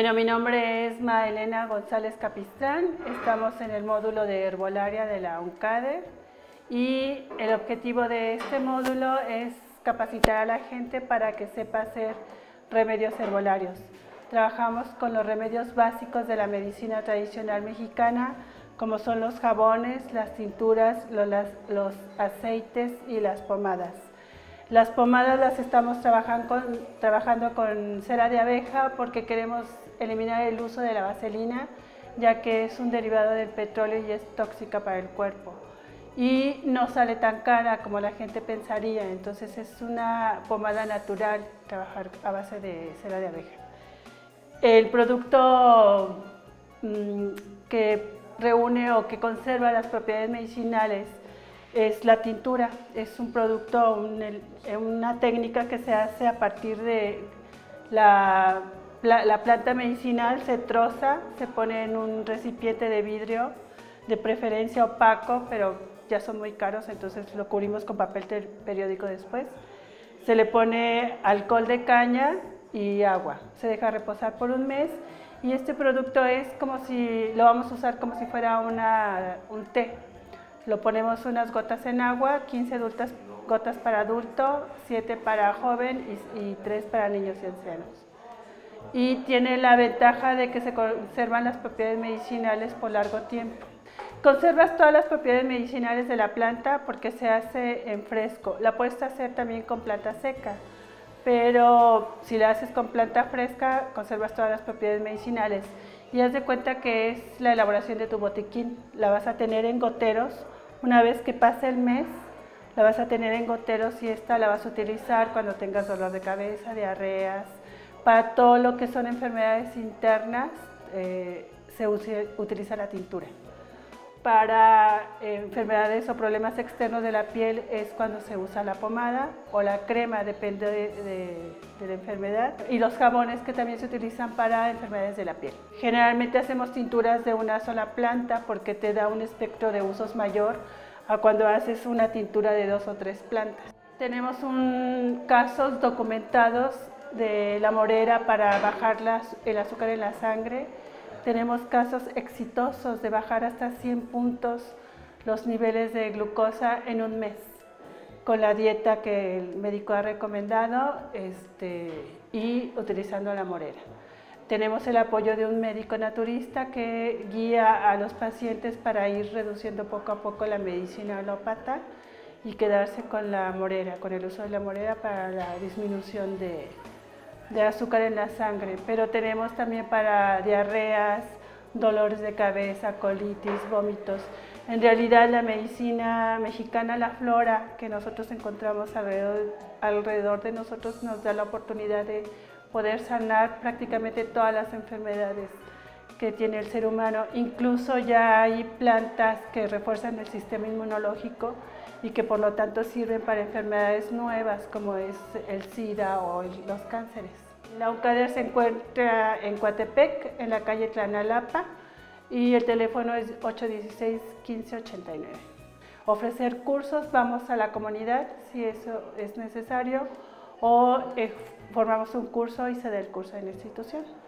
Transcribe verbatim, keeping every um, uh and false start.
Bueno, mi nombre es Maelena González Capistrán, estamos en el módulo de herbolaria de la UNCADER y el objetivo de este módulo es capacitar a la gente para que sepa hacer remedios herbolarios. Trabajamos con los remedios básicos de la medicina tradicional mexicana, como son los jabones, las tinturas, los, los aceites y las pomadas. Las pomadas las estamos trabajando con, trabajando con cera de abeja porque queremos eliminar el uso de la vaselina, ya que es un derivado del petróleo y es tóxica para el cuerpo. Y no sale tan cara como la gente pensaría, entonces es una pomada natural trabajar a base de cera de abeja. El producto mmm, que reúne o que conserva las propiedades medicinales es la tintura. Es un producto, un, una técnica que se hace a partir de la, la, la planta medicinal, se troza, se pone en un recipiente de vidrio, de preferencia opaco, pero ya son muy caros, entonces lo cubrimos con papel periódico después. Se le pone alcohol de caña y agua, se deja reposar por un mes y este producto es como si, lo vamos a usar como si fuera una, un té. Lo ponemos unas gotas en agua, quince gotas para adulto, siete para joven y, y tres para niños y ancianos. Y tiene la ventaja de que se conservan las propiedades medicinales por largo tiempo. Conservas todas las propiedades medicinales de la planta porque se hace en fresco. La puedes hacer también con planta seca, pero si la haces con planta fresca, conservas todas las propiedades medicinales. Y haz de cuenta que es la elaboración de tu botiquín. La vas a tener en goteros. Una vez que pase el mes, la vas a tener en goteros y esta la vas a utilizar cuando tengas dolor de cabeza, diarreas. Para todo lo que son enfermedades internas, eh, se usa, utiliza la tintura. Para eh, enfermedades o problemas externos de la piel es cuando se usa la pomada o la crema, depende de, de, de la enfermedad. Y los jabones que también se utilizan para enfermedades de la piel. Generalmente hacemos tinturas de una sola planta porque te da un espectro de usos mayor a cuando haces una tintura de dos o tres plantas. Tenemos un, casos documentados de la morera para bajar las, el azúcar en la sangre. Tenemos casos exitosos de bajar hasta cien puntos los niveles de glucosa en un mes con la dieta que el médico ha recomendado este, y utilizando la morera. Tenemos el apoyo de un médico naturista que guía a los pacientes para ir reduciendo poco a poco la medicina alópata y quedarse con la morera, con el uso de la morera para la disminución de de azúcar en la sangre, pero tenemos también para diarreas, dolores de cabeza, colitis, vómitos. En realidad la medicina mexicana, la flora que nosotros encontramos alrededor, alrededor de nosotros nos da la oportunidad de poder sanar prácticamente todas las enfermedades que tiene el ser humano. Incluso ya hay plantas que refuerzan el sistema inmunológico y que por lo tanto sirven para enfermedades nuevas como es el SIDA o el, los cánceres. La UNCADER se encuentra en Coatepec, en la calle Tlanalapa, y el teléfono es ocho uno seis, quince ochenta y nueve. Ofrecer cursos, vamos a la comunidad si eso es necesario, o eh, formamos un curso y se da el curso en la institución.